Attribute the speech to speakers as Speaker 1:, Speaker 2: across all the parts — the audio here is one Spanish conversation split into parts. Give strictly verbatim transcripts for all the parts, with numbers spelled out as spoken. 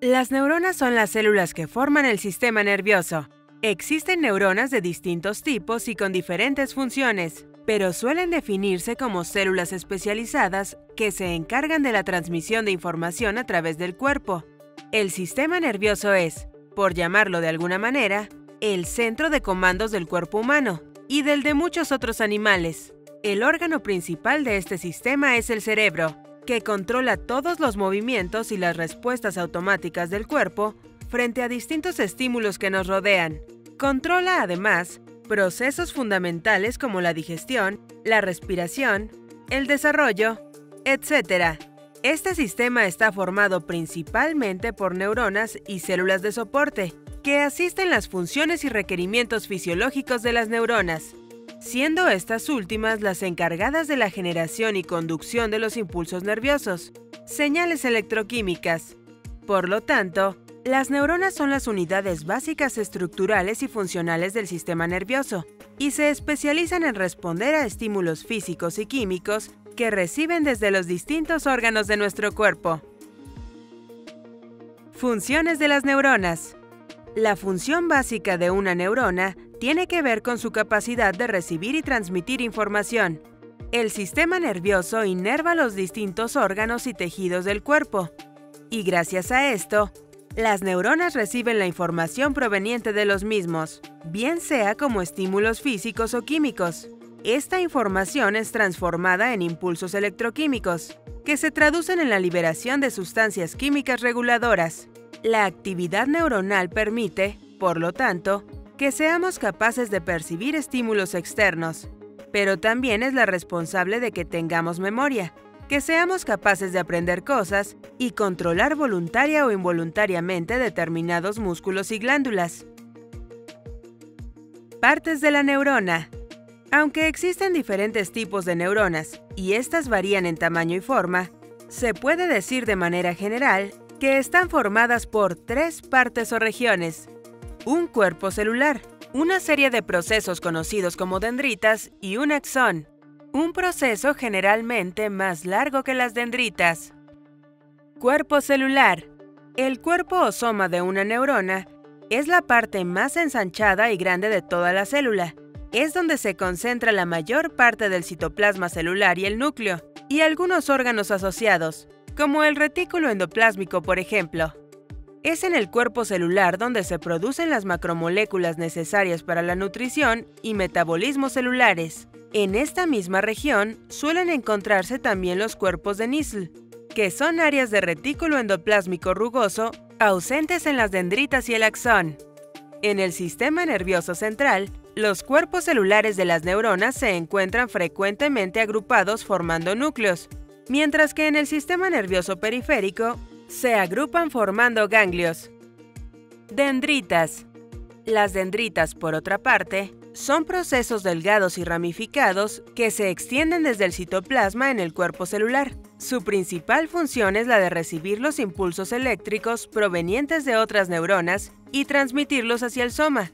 Speaker 1: Las neuronas son las células que forman el sistema nervioso. Existen neuronas de distintos tipos y con diferentes funciones, pero suelen definirse como células especializadas que se encargan de la transmisión de información a través del cuerpo. El sistema nervioso es, por llamarlo de alguna manera, el centro de comandos del cuerpo humano y del de muchos otros animales. El órgano principal de este sistema es el cerebro, que controla todos los movimientos y las respuestas automáticas del cuerpo frente a distintos estímulos que nos rodean. Controla, además, procesos fundamentales como la digestión, la respiración, el desarrollo, etcétera. Este sistema está formado principalmente por neuronas y células de soporte, que asisten las funciones y requerimientos fisiológicos de las neuronas, siendo estas últimas las encargadas de la generación y conducción de los impulsos nerviosos, señales electroquímicas. Por lo tanto, las neuronas son las unidades básicas estructurales y funcionales del sistema nervioso, y se especializan en responder a estímulos físicos y químicos que reciben desde los distintos órganos de nuestro cuerpo. Funciones de las neuronas. La función básica de una neurona tiene que ver con su capacidad de recibir y transmitir información. El sistema nervioso inerva los distintos órganos y tejidos del cuerpo, y gracias a esto, las neuronas reciben la información proveniente de los mismos, bien sea como estímulos físicos o químicos. Esta información es transformada en impulsos electroquímicos, que se traducen en la liberación de sustancias químicas reguladoras. La actividad neuronal permite, por lo tanto, que seamos capaces de percibir estímulos externos, pero también es la responsable de que tengamos memoria, que seamos capaces de aprender cosas y controlar voluntaria o involuntariamente determinados músculos y glándulas. Partes de la neurona. Aunque existen diferentes tipos de neuronas y estas varían en tamaño y forma, se puede decir de manera general que están formadas por tres partes o regiones: un cuerpo celular, una serie de procesos conocidos como dendritas y un axón, un proceso generalmente más largo que las dendritas. Cuerpo celular. El cuerpo o soma de una neurona es la parte más ensanchada y grande de toda la célula. Es donde se concentra la mayor parte del citoplasma celular y el núcleo, y algunos órganos asociados, como el retículo endoplásmico, por ejemplo. Es en el cuerpo celular donde se producen las macromoléculas necesarias para la nutrición y metabolismo celulares. En esta misma región suelen encontrarse también los cuerpos de Nissl, que son áreas de retículo endoplásmico rugoso ausentes en las dendritas y el axón. En el sistema nervioso central, los cuerpos celulares de las neuronas se encuentran frecuentemente agrupados formando núcleos, mientras que en el sistema nervioso periférico se agrupan formando ganglios. Dendritas. Las dendritas, por otra parte, son procesos delgados y ramificados que se extienden desde el citoplasma en el cuerpo celular. Su principal función es la de recibir los impulsos eléctricos provenientes de otras neuronas y transmitirlos hacia el soma.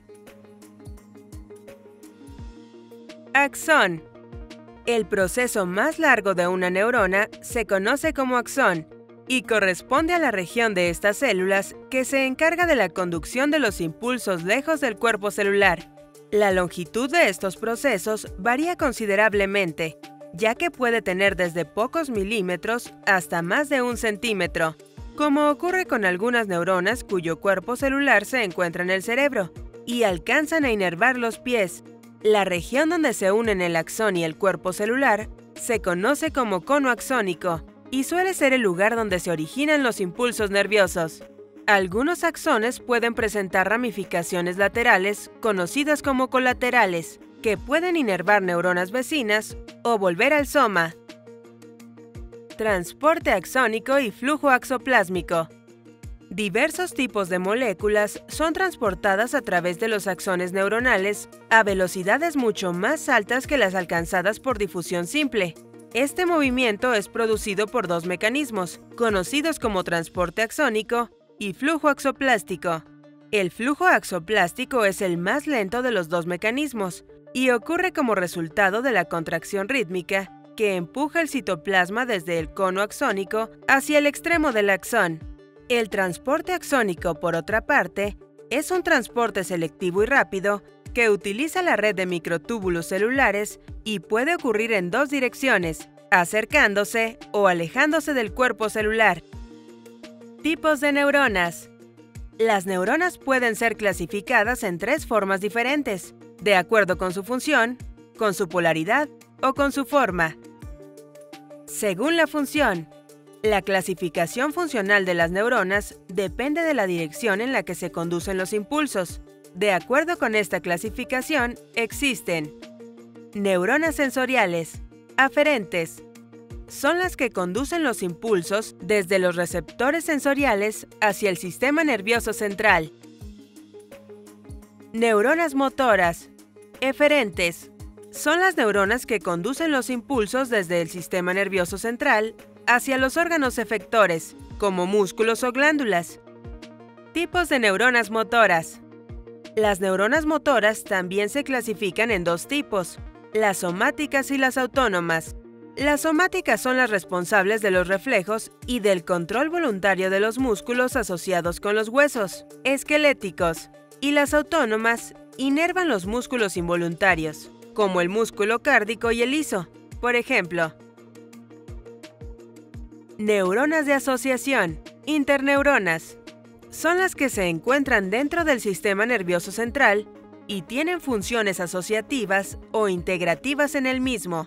Speaker 1: Axón. El proceso más largo de una neurona se conoce como axón y corresponde a la región de estas células que se encarga de la conducción de los impulsos lejos del cuerpo celular. La longitud de estos procesos varía considerablemente, ya que puede tener desde pocos milímetros hasta más de un centímetro, como ocurre con algunas neuronas cuyo cuerpo celular se encuentra en el cerebro y alcanzan a inervar los pies. La región donde se unen el axón y el cuerpo celular se conoce como cono axónico y suele ser el lugar donde se originan los impulsos nerviosos. Algunos axones pueden presentar ramificaciones laterales, conocidas como colaterales, que pueden inervar neuronas vecinas o volver al soma. Transporte axónico y flujo axoplásmico. Diversos tipos de moléculas son transportadas a través de los axones neuronales a velocidades mucho más altas que las alcanzadas por difusión simple. Este movimiento es producido por dos mecanismos, conocidos como transporte axónico y flujo axoplástico. El flujo axoplástico es el más lento de los dos mecanismos y ocurre como resultado de la contracción rítmica que empuja el citoplasma desde el cono axónico hacia el extremo del axón. El transporte axónico, por otra parte, es un transporte selectivo y rápido que utiliza la red de microtúbulos celulares y puede ocurrir en dos direcciones, acercándose o alejándose del cuerpo celular. Tipos de neuronas. Las neuronas pueden ser clasificadas en tres formas diferentes, de acuerdo con su función, con su polaridad o con su forma. Según la función, la clasificación funcional de las neuronas depende de la dirección en la que se conducen los impulsos. De acuerdo con esta clasificación, existen neuronas sensoriales, aferentes. Son las que conducen los impulsos desde los receptores sensoriales hacia el sistema nervioso central. Neuronas motoras, eferentes. Son las neuronas que conducen los impulsos desde el sistema nervioso central hacia los órganos efectores, como músculos o glándulas. Tipos de neuronas motoras. Las neuronas motoras también se clasifican en dos tipos, las somáticas y las autónomas. Las somáticas son las responsables de los reflejos y del control voluntario de los músculos asociados con los huesos esqueléticos, y las autónomas inervan los músculos involuntarios, como el músculo cárdico y el liso. Por ejemplo, neuronas de asociación, interneuronas. Son las que se encuentran dentro del sistema nervioso central y tienen funciones asociativas o integrativas en el mismo.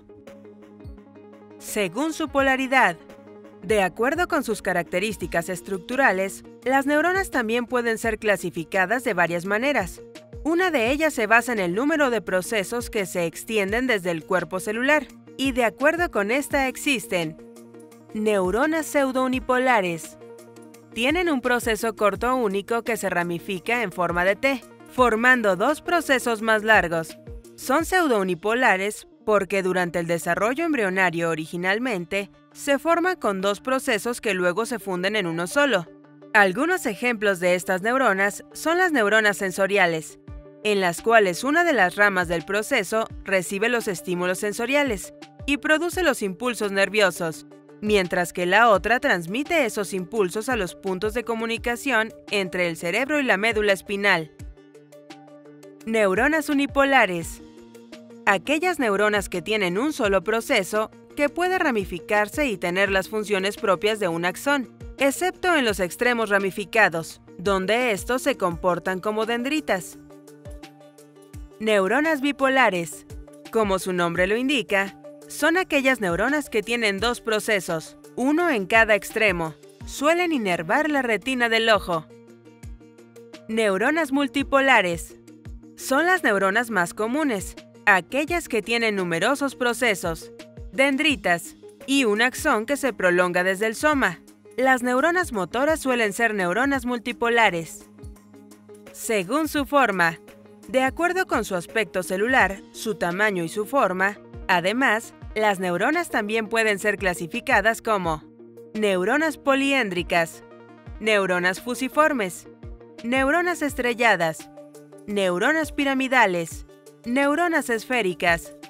Speaker 1: Según su polaridad. De acuerdo con sus características estructurales, las neuronas también pueden ser clasificadas de varias maneras. Una de ellas se basa en el número de procesos que se extienden desde el cuerpo celular, y de acuerdo con esta existen neuronas pseudounipolares. Tienen un proceso corto único que se ramifica en forma de T, formando dos procesos más largos. Son pseudounipolares porque durante el desarrollo embrionario originalmente se forman con dos procesos que luego se funden en uno solo. Algunos ejemplos de estas neuronas son las neuronas sensoriales, en las cuales una de las ramas del proceso recibe los estímulos sensoriales y produce los impulsos nerviosos, mientras que la otra transmite esos impulsos a los puntos de comunicación entre el cerebro y la médula espinal. Neuronas unipolares. Aquellas neuronas que tienen un solo proceso que puede ramificarse y tener las funciones propias de un axón, excepto en los extremos ramificados, donde estos se comportan como dendritas. Neuronas bipolares. Como su nombre lo indica, son aquellas neuronas que tienen dos procesos, uno en cada extremo. Suelen inervar la retina del ojo. Neuronas multipolares. Son las neuronas más comunes, aquellas que tienen numerosos procesos, dendritas, y un axón que se prolonga desde el soma. Las neuronas motoras suelen ser neuronas multipolares. Según su forma. De acuerdo con su aspecto celular, su tamaño y su forma, además, las neuronas también pueden ser clasificadas como neuronas poliéndricas, neuronas fusiformes, neuronas estrelladas, neuronas piramidales, neuronas esféricas,